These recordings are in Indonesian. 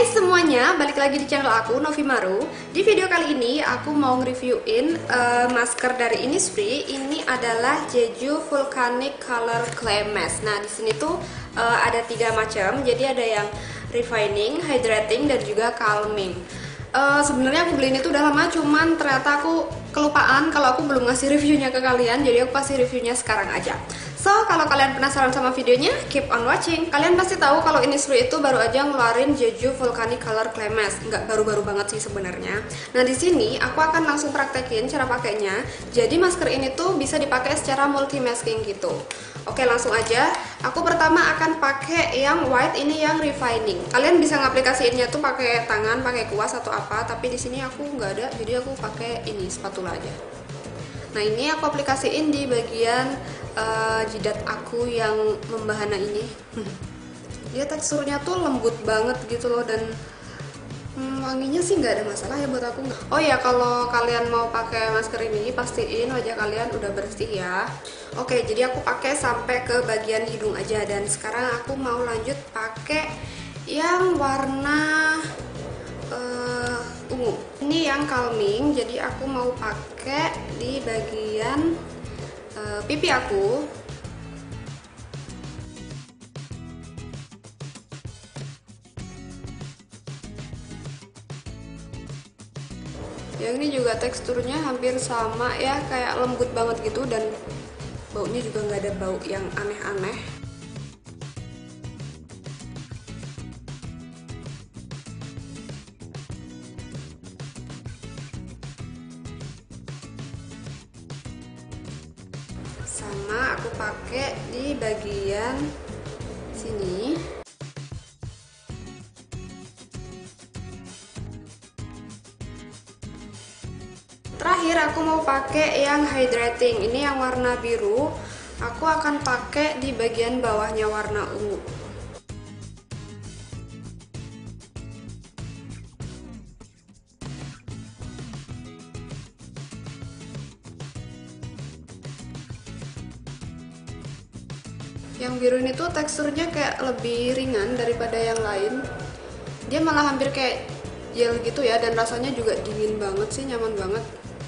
semuanya, balik lagi di channel aku, Novi Maru. Di video kali ini aku mau nge-reviewin masker dari Innisfree. Ini adalah Jeju Volcanic Color Clay Mask. Nah, di sini tuh ada 3 macam. Jadi ada yang refining, hydrating, dan juga calming. Sebenarnya aku beli ini tuh udah lama, cuman ternyata aku kelupaan kalau aku belum ngasih reviewnya ke kalian. Jadi aku kasih reviewnya sekarang aja. So, kalau kalian penasaran sama videonya, keep on watching. Kalian pasti tahu kalau Innisfree itu baru aja ngeluarin Jeju Volcanic Color Clay Mask. Nggak baru-baru banget sih sebenarnya. Nah, di sini aku akan langsung praktekin cara pakainya. Jadi masker ini tuh bisa dipakai secara multi-masking gitu. Oke, langsung aja. Aku pertama akan pakai yang white, ini yang refining. Kalian bisa ngaplikasiinnya tuh pakai tangan, pakai kuas atau apa. Tapi di sini aku nggak ada, jadi aku pakai ini spatula aja. Nah, ini aku aplikasiin di bagian jidat aku yang membahana ini. Dia teksturnya tuh lembut banget gitu loh, dan wanginya sih nggak ada masalah ya buat aku. Oh ya, kalau kalian mau pakai masker ini pastiin wajah kalian udah bersih ya. Oke, jadi aku pakai sampai ke bagian hidung aja, dan sekarang aku mau lanjut pakai yang warna ungu. Ini yang calming, jadi aku mau pakai di bagian pipi aku. Yang ini juga teksturnya hampir sama ya, kayak lembut banget gitu, dan baunya juga nggak ada bau yang aneh-aneh. Sama aku pakai di bagian sini. Terakhir aku mau pakai yang hydrating. Ini yang warna biru. Aku akan pakai di bagian bawahnya warna ungu. Yang biru ini tuh teksturnya kayak lebih ringan daripada yang lain. Dia malah hampir kayak gel gitu ya, dan rasanya juga dingin banget sih, nyaman banget.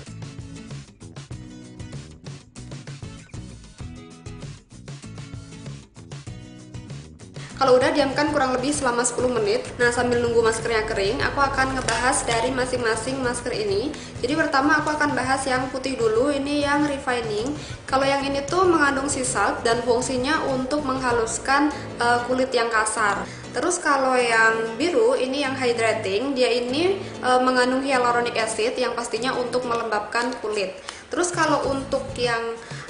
Kalau udah, diamkan kurang lebih selama 10 menit. Nah, sambil nunggu maskernya kering, aku akan ngebahas dari masing-masing masker ini. Jadi pertama aku akan bahas yang putih dulu, ini yang refining. Kalau yang ini tuh mengandung sea salt dan fungsinya untuk menghaluskan kulit yang kasar. Terus kalau yang biru, ini yang hydrating, dia ini mengandung hyaluronic acid yang pastinya untuk melembabkan kulit. Terus kalau untuk yang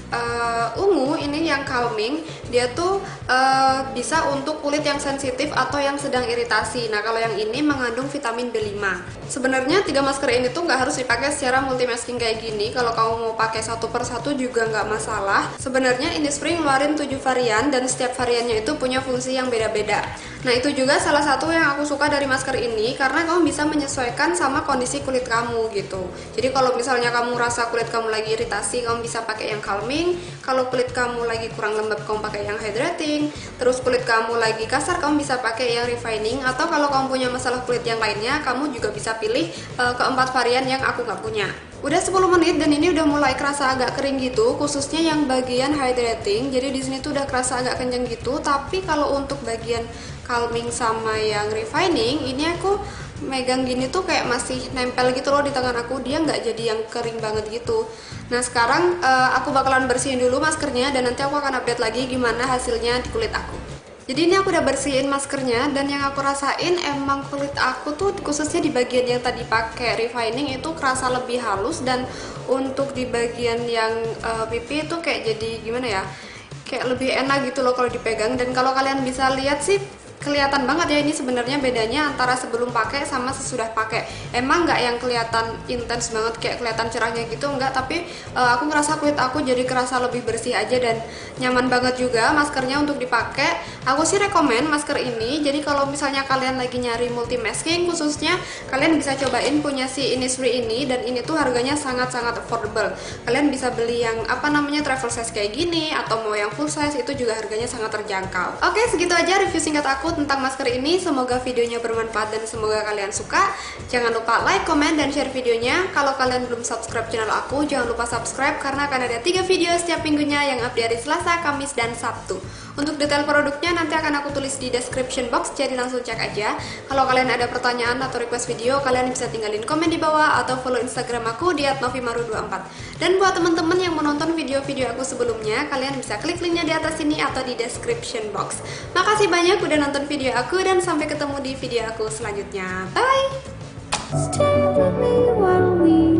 ungu, ini yang calming, dia tuh bisa untuk kulit yang sensitif atau yang sedang iritasi. Nah, kalau yang ini mengandung vitamin B5. Sebenarnya 3 masker ini tuh nggak harus dipakai secara multi-masking kayak gini. Kalau kamu mau pakai satu per satu juga nggak masalah. Sebenarnya Innisfree ngeluarin 7 varian, dan setiap variannya itu punya fungsi yang beda-beda. Nah, itu juga salah satu yang aku suka dari masker ini, karena kamu bisa menyesuaikan sama kondisi kulit kamu gitu. Jadi kalau misalnya kamu rasa kulit kamu lagi iritasi, kamu bisa pakai yang calming. Kalau kulit kamu lagi kurang lembab, kamu pakai yang hydrating. Terus kulit kamu lagi kasar, kamu bisa pakai yang refining. Atau kalau kamu punya masalah kulit yang lainnya, kamu juga bisa pilih keempat varian yang aku nggak punya. Udah 10 menit dan ini udah mulai kerasa agak kering gitu, khususnya yang bagian hydrating. Jadi di sini tuh udah kerasa agak kenceng gitu. Tapi kalau untuk bagian calming sama yang refining, ini aku megang gini tuh kayak masih nempel gitu loh di tangan aku. Dia nggak jadi yang kering banget gitu. Nah, sekarang aku bakalan bersihin dulu maskernya, dan nanti aku akan update lagi gimana hasilnya di kulit aku. Jadi ini aku udah bersihin maskernya, dan yang aku rasain emang kulit aku tuh khususnya di bagian yang tadi pakai refining itu kerasa lebih halus, dan untuk di bagian yang pipi itu kayak jadi gimana ya, kayak lebih enak gitu loh kalau dipegang. Dan kalau kalian bisa lihat sih, kelihatan banget ya ini sebenarnya bedanya antara sebelum pakai sama sesudah pakai. Emang nggak yang kelihatan intens banget kayak kelihatan cerahnya gitu, enggak, tapi aku ngerasa kulit aku jadi kerasa lebih bersih aja, dan nyaman banget juga maskernya untuk dipakai. Aku sih rekomen masker ini. Jadi kalau misalnya kalian lagi nyari multi masking, khususnya kalian bisa cobain punya si Innisfree ini, dan ini tuh harganya sangat-sangat affordable. Kalian bisa beli yang travel size kayak gini, atau mau yang full size, itu juga harganya sangat terjangkau. Oke, segitu aja review singkat aku aku tentang masker ini. Semoga videonya bermanfaat dan semoga kalian suka. Jangan lupa like, comment, dan share videonya. Kalau kalian belum subscribe channel aku, jangan lupa subscribe karena akan ada 3 video setiap minggunya yang update hari Selasa, Kamis, dan Sabtu. Untuk detail produknya nanti akan aku tulis di description box, jadi langsung cek aja. Kalau kalian ada pertanyaan atau request video, kalian bisa tinggalin komen di bawah atau follow Instagram aku di @novimaru24. Dan buat teman-teman yang menonton video-video aku sebelumnya, kalian bisa klik linknya di atas sini atau di description box. Makasih banyak udah nonton video aku dan sampai ketemu di video aku selanjutnya. Bye!